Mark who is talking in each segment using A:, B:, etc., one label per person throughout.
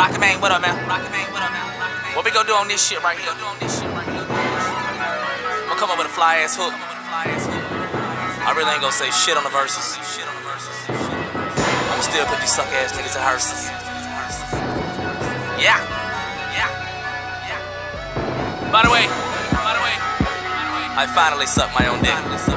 A: Rocket Man, what up, man? What we gonna do on this shit right here? I'ma come up with a fly ass hook. I really ain't gonna say shit on the verses. I'ma still put these suck ass niggas in hearses. Yeah. By the way, I finally sucked my own dick.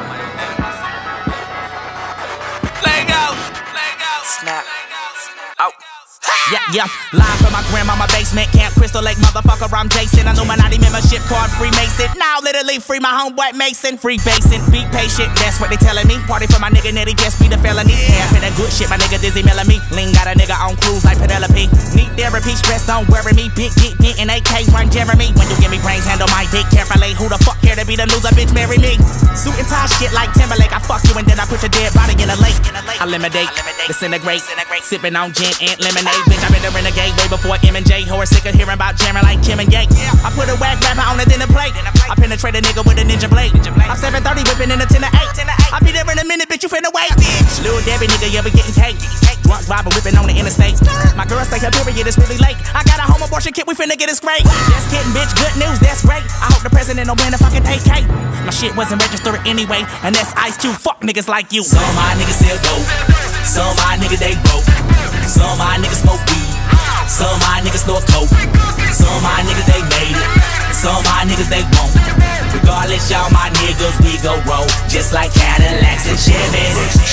A: Let go. Snap. Out.
B: Yeah, live from my grandmama basement, Camp Crystal Lake, motherfucker, I'm Jason. Illuminati membership card, Freemason. Now literally free my homeboy Mason. Free basing, be patient, that's what they telling me. Party for my nigga Nettie, just be the felony. Half in that good shit, my nigga Dizzy Melanie. Lean got a nigga on cruise like Penelope. Need therapy, stress don't worry me. Big get in AK, run Jeremy. When you give me brains, handle my dick carefully. Who the fuck care to be the loser, bitch, marry me. Suit and tie shit like Timberlake. I fuck you and then I put your dead body in a lake. I eliminate, disintegrate, sipping on gin and lemonade. Bitch, I've been the renegade way before M&J. Horse sick of hearing about jamming like Kim and Ye. I put a whack rapper on the dinner plate. I penetrate a nigga with a ninja blade. I'm 730 whipping in a 10 to 8. I'll be there in a minute, bitch, you finna wait. Lil Debbie nigga, you be getting cake. Drunk driver whipping on the interstate. My girl say her period is really late. I got a home abortion kit, we finna get it straight. Just kidding, bitch, good news, that's great. I hope the president don't win a fucking AK. My shit wasn't registered anyway, and that's Ice Cube, fuck niggas like you.
C: Some of my niggas still dope. Some of my niggas they broke. Some of my niggas smoke weed. Some of my niggas snort coke. Some of my niggas they made it. Some of my niggas they won't. Regardless, y'all my niggas, we go roll just like Cadillacs and Chevys.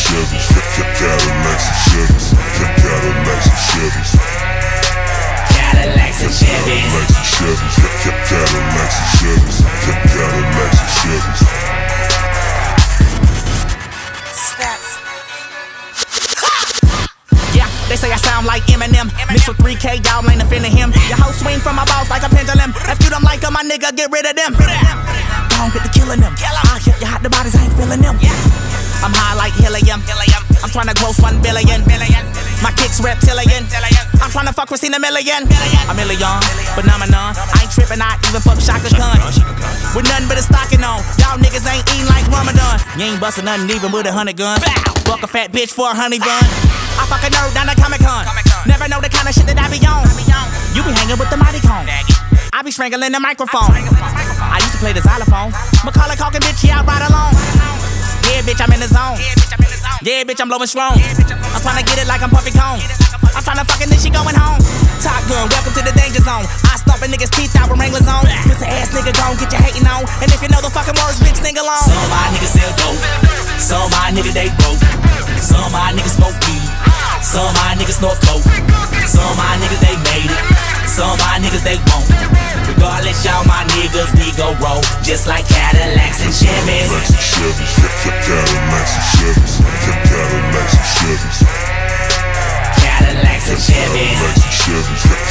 C: Cadillacs and Chevys.
B: They say I sound like Eminem. Mixed with 3K, y'all ain't offending him. Your hoe swing from my balls like a pendulum. If you don't like them, my nigga, get rid of them. Don't get to killing them. I'll hit you hot, the bodies, I ain't feeling them. I'm high like helium. I'm trying to gross 1 billion. My kicks reptilian. I'm trying to fuck Christina Million. A million, phenomenon. I ain't tripping, I even fuck Shaka Khan. With nothing but a stocking on. Y'all niggas ain't eating like Ramadan. You ain't busting nothing even with 100 guns. Fuck a fat bitch for a honey bun. I fuck a nerd down the Comic-Con. Never know the kind of shit that I be on. You be hanging with the mighty cone. I be strangling the microphone. I used to play the xylophone. Macaulay Culkin, bitch, yeah, I ride along. Yeah, bitch, I'm in the zone. Yeah, bitch, I'm blowing strong. I'm trying to get it like I'm Puffy Cone. I'm trying to fucking this shit going home. Top Gun, welcome to the danger zone. I stomp a nigga's teeth out with Wranglers on. Pussy ass nigga gon' get your hating on. And if you know the fucking words, bitch, sing along.
C: Some of my niggas sell dope. Some of my niggas they broke. Some of my niggas smoke weed. Some of my niggas snort coke. Some of my niggas they made it. Some of my niggas they won't. Regardless, y'all my niggas, we go roll just like Cadillacs and Chevys. Cadillacs and Chevys.